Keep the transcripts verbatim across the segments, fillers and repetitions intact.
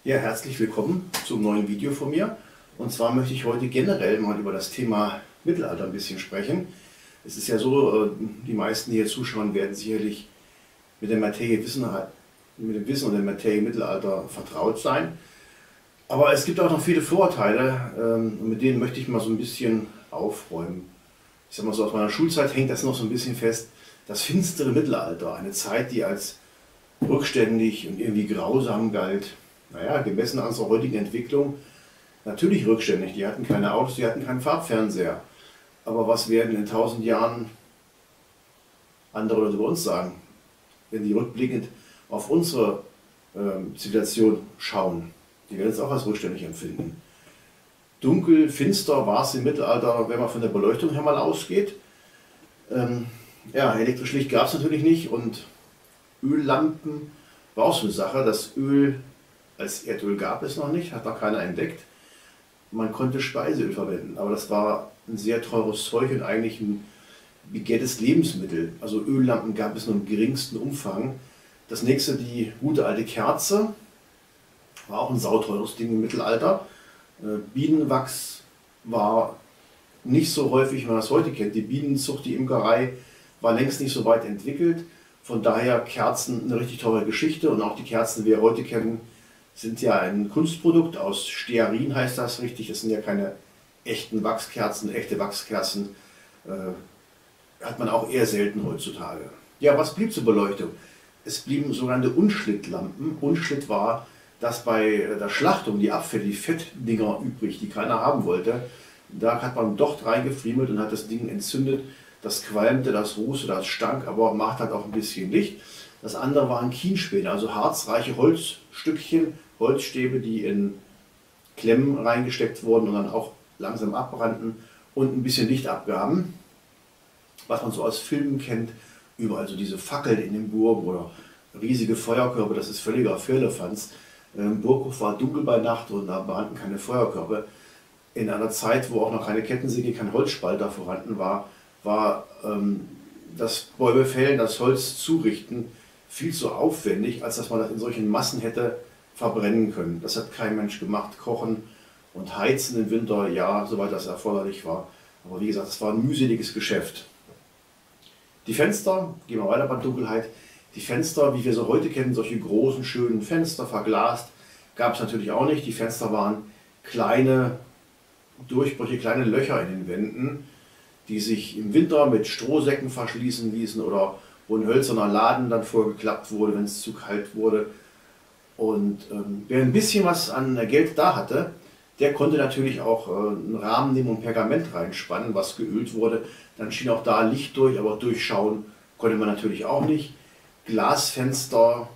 Ja, herzlich willkommen zum neuen Video von mir. Und zwar möchte ich heute generell mal über das Thema Mittelalter ein bisschen sprechen. Es ist ja so, die meisten, die hier zuschauen, werden sicherlich mit der Materie Wissen, mit dem Wissen und der Materie Mittelalter vertraut sein. Aber es gibt auch noch viele Vorurteile und mit denen möchte ich mal so ein bisschen aufräumen. Ich sag mal so, aus meiner Schulzeit hängt das noch so ein bisschen fest. Das finstere Mittelalter, eine Zeit, die als rückständig und irgendwie grausam galt. Naja, gemessen an unserer heutigen Entwicklung, natürlich rückständig. Die hatten keine Autos, die hatten keinen Farbfernseher. Aber was werden in tausend Jahren andere Leute über uns sagen, wenn die rückblickend auf unsere äh, Zivilisation schauen? Die werden es auch als rückständig empfinden. Dunkel, finster war es im Mittelalter, wenn man von der Beleuchtung her mal ausgeht. Ähm, ja, elektrisch Licht gab es natürlich nicht und Öllampen war auch so eine Sache. Das Öl als Erdöl gab es noch nicht, hat noch keiner entdeckt. Man konnte Speiseöl verwenden, aber das war ein sehr teures Zeug und eigentlich ein begehrtes Lebensmittel. Also Öllampen gab es nur im geringsten Umfang. Das nächste, die gute alte Kerze, war auch ein sauteures Ding im Mittelalter. Bienenwachs war nicht so häufig, wie man das heute kennt. Die Bienenzucht, die Imkerei war längst nicht so weit entwickelt. Von daher Kerzen eine richtig teure Geschichte und auch die Kerzen, die wir heute kennen, sind ja ein Kunstprodukt aus Stearin, heißt das richtig. Das sind ja keine echten Wachskerzen, echte Wachskerzen äh, hat man auch eher selten heutzutage. Ja, was blieb zur Beleuchtung? Es blieben sogenannte Unschlittlampen. Unschlitt war, dass bei der Schlachtung die Abfälle, die Fettdinger übrig, die keiner haben wollte, da hat man Docht reingefriemelt und hat das Ding entzündet. Das qualmte, das rußte, das stank, aber macht halt auch ein bisschen Licht. Das andere waren Kienspäne, also harzreiche Holzstückchen, Holzstäbe, die in Klemmen reingesteckt wurden und dann auch langsam abbrannten und ein bisschen Licht abgaben. Was man so aus Filmen kennt, überall so diese Fackeln in den Burgen oder riesige Feuerkörper, das ist völliger Firlefanz. Ähm, Burghof war dunkel bei Nacht und da brannten keine Feuerkörper. In einer Zeit, wo auch noch keine Kettensäge, kein Holzspalter vorhanden war, war ähm, das Bäume fällen, das Holz zurichten viel zu aufwendig, als dass man das in solchen Massen hätte verbrennen können. Das hat kein Mensch gemacht. Kochen und Heizen im Winter, ja, soweit das erforderlich war. Aber wie gesagt, es war ein mühseliges Geschäft. Die Fenster, gehen wir weiter bei Dunkelheit, die Fenster, wie wir sie heute kennen, solche großen, schönen Fenster, verglast, gab es natürlich auch nicht. Die Fenster waren kleine Durchbrüche, kleine Löcher in den Wänden, die sich im Winter mit Strohsäcken verschließen ließen oder wo ein hölzerner Laden dann vorgeklappt wurde, wenn es zu kalt wurde. Und ähm, wer ein bisschen was an Geld da hatte, der konnte natürlich auch äh, einen Rahmen nehmen und Pergament reinspannen, was geölt wurde. Dann schien auch da Licht durch, aber durchschauen konnte man natürlich auch nicht. Glasfenster,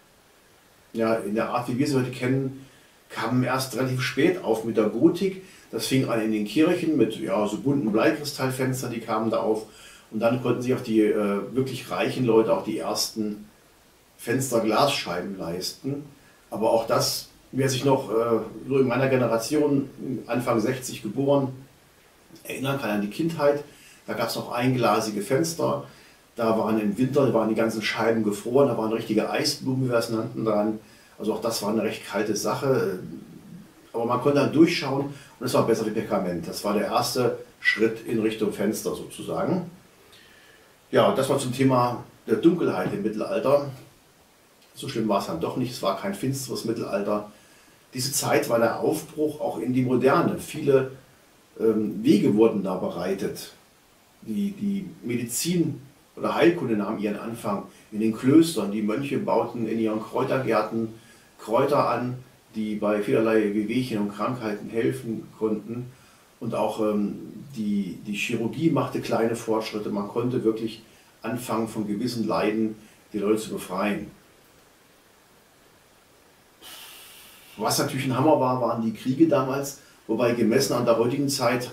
ja, in der Art, wie wir sie heute kennen, kamen erst relativ spät auf mit der Gotik. Das fing an in den Kirchen mit ja, so bunten Bleikristallfenstern, die kamen da auf. Und dann konnten sich auch die äh, wirklich reichen Leute auch die ersten Fensterglasscheiben leisten. Aber auch das, wer sich noch äh, so in meiner Generation, Anfang sechzig geboren, erinnern kann an die Kindheit, da gab es noch einglasige Fenster. Da waren im Winter waren die ganzen Scheiben gefroren, da waren richtige Eisblumen, wie wir es nannten, dran. Also auch das war eine recht kalte Sache. Aber man konnte dann durchschauen und es war besser wie Pergament. Das war der erste Schritt in Richtung Fenster sozusagen. Ja, das war zum Thema der Dunkelheit im Mittelalter. So schlimm war es dann doch nicht, es war kein finsteres Mittelalter. Diese Zeit war der Aufbruch auch in die Moderne. Viele ähm, Wege wurden da bereitet. Die, die Medizin oder Heilkunde nahm ihren Anfang in den Klöstern. Die Mönche bauten in ihren Kräutergärten Kräuter an, die bei vielerlei Wehwehchen und Krankheiten helfen konnten. Und auch ähm, die, die Chirurgie machte kleine Fortschritte. Man konnte wirklich anfangen, von gewissen Leiden die Leute zu befreien. Was natürlich ein Hammer war, waren die Kriege damals, wobei gemessen an der heutigen Zeit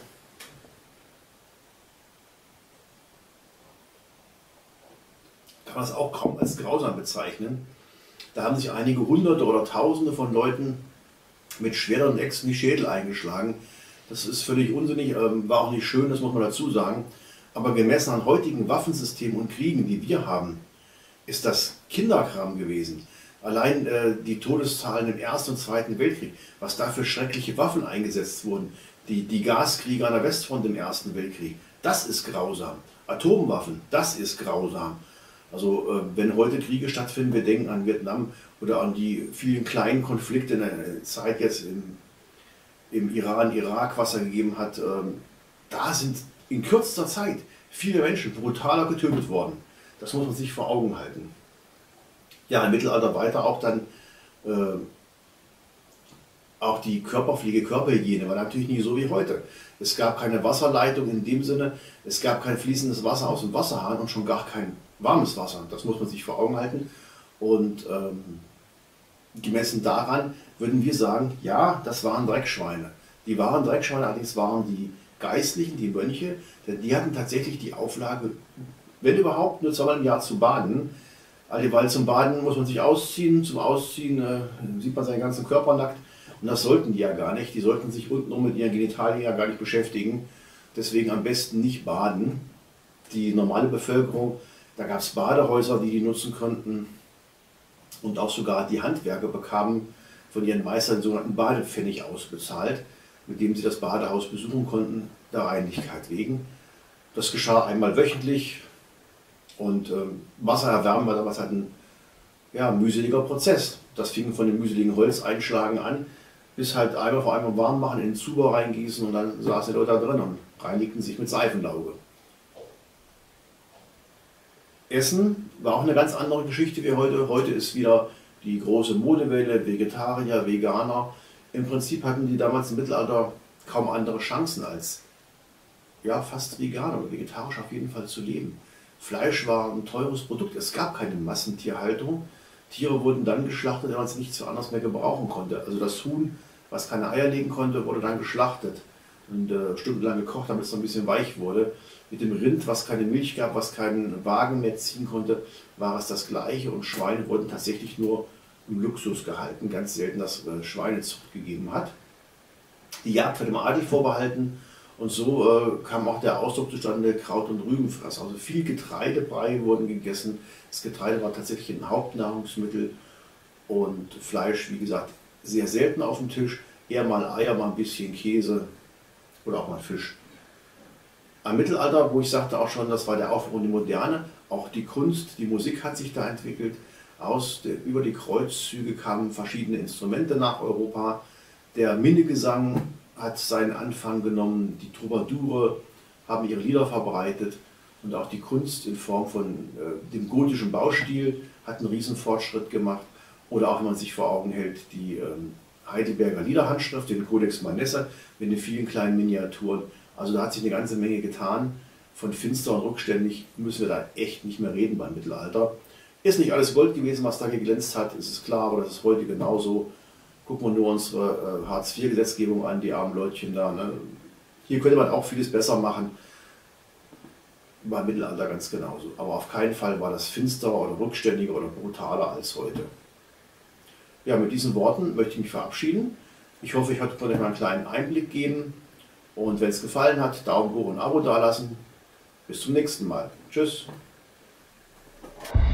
kann man es auch kaum als grausam bezeichnen. Da haben sich einige Hunderte oder Tausende von Leuten mit Schwertern und Äxten die Schädel eingeschlagen. Das ist völlig unsinnig, war auch nicht schön, das muss man dazu sagen. Aber gemessen an heutigen Waffensystemen und Kriegen, die wir haben, ist das Kinderkram gewesen. Allein äh, die Todeszahlen im Ersten und Zweiten Weltkrieg, was da für schreckliche Waffen eingesetzt wurden, die, die Gaskriege an der Westfront im Ersten Weltkrieg, das ist grausam. Atomwaffen, das ist grausam. Also äh, wenn heute Kriege stattfinden, wir denken an Vietnam oder an die vielen kleinen Konflikte in der Zeit jetzt im, im Iran, Irak, was er gegeben hat, äh, da sind in kürzester Zeit viele Menschen brutaler getötet worden. Das muss man sich vor Augen halten. Ja, im Mittelalter weiter auch dann äh, auch die Körperpflege, Körperhygiene war natürlich nicht so wie heute. Es gab keine Wasserleitung in dem Sinne, es gab kein fließendes Wasser aus dem Wasserhahn und schon gar kein warmes Wasser. Das muss man sich vor Augen halten. Und ähm, gemessen daran würden wir sagen, ja, das waren Dreckschweine. Die wahren Dreckschweine allerdings waren die Geistlichen, die Mönche, denn die hatten tatsächlich die Auflage, wenn überhaupt, nur zweimal im Jahr zu baden. Weil zum Baden muss man sich ausziehen, zum Ausziehen äh, sieht man seinen ganzen Körper nackt. Und das sollten die ja gar nicht. Die sollten sich untenrum mit ihren Genitalien ja gar nicht beschäftigen. Deswegen am besten nicht baden. Die normale Bevölkerung, da gab es Badehäuser, die die nutzen konnten. Und auch sogar die Handwerker bekamen von ihren Meistern den sogenannten Badepfennig ausbezahlt, mit dem sie das Badehaus besuchen konnten, der Reinlichkeit wegen. Das geschah einmal wöchentlich. Und ähm, Wasser erwärmen war damals halt ein ja, mühseliger Prozess. Das fing von dem mühseligen Holzeinschlagen an, bis halt einmal vor einmal warm machen, in den Zuber reingießen und dann saßen die Leute da drin und reinigten sich mit Seifenlauge. Essen war auch eine ganz andere Geschichte wie heute. Heute ist wieder die große Modewelle, Vegetarier, Veganer. Im Prinzip hatten die damals im Mittelalter kaum andere Chancen als ja, fast vegan oder vegetarisch auf jeden Fall zu leben. Fleisch war ein teures Produkt, es gab keine Massentierhaltung. Tiere wurden dann geschlachtet, wenn man es nicht zu anders mehr gebrauchen konnte. Also das Huhn, was keine Eier legen konnte, wurde dann geschlachtet und äh, stundenlang gekocht, damit es noch ein bisschen weich wurde. Mit dem Rind, was keine Milch gab, was keinen Wagen mehr ziehen konnte, war es das Gleiche. Und Schweine wurden tatsächlich nur im Luxus gehalten, ganz selten, dass äh, Schweinezucht gegeben hat. Die Jagd war dem Adel vorbehalten. Und so äh, kam auch der Ausdruck zustande, Kraut- und Rübenfresser. Also viel Getreidebrei wurden gegessen. Das Getreide war tatsächlich ein Hauptnahrungsmittel. Und Fleisch, wie gesagt, sehr selten auf dem Tisch. Eher mal Eier, mal ein bisschen Käse oder auch mal Fisch. Am Mittelalter, wo ich sagte auch schon, das war der Aufbruch in die Moderne, auch die Kunst, die Musik hat sich da entwickelt. Aus der, über die Kreuzzüge kamen verschiedene Instrumente nach Europa. Der Minnegesang hat seinen Anfang genommen, die Troubadoure haben ihre Lieder verbreitet und auch die Kunst in Form von äh, dem gotischen Baustil hat einen riesen Fortschritt gemacht. Oder auch wenn man sich vor Augen hält, die ähm, Heidelberger Liederhandschrift, den Codex Manesse mit den vielen kleinen Miniaturen. Also da hat sich eine ganze Menge getan. Von finster und rückständig müssen wir da echt nicht mehr reden beim Mittelalter. Ist nicht alles Gold gewesen, was da geglänzt hat, ist es klar, aber das ist heute genauso. Gucken wir nur unsere äh, Hartz vier Gesetzgebung an, die armen Leutchen da. Ne? Hier könnte man auch vieles besser machen. Beim Mittelalter ganz genauso. Aber auf keinen Fall war das finsterer oder rückständiger oder brutaler als heute. Ja, mit diesen Worten möchte ich mich verabschieden. Ich hoffe, ich konnte euch mal einen kleinen Einblick geben. Und wenn es gefallen hat, Daumen hoch und ein Abo dalassen. Bis zum nächsten Mal. Tschüss.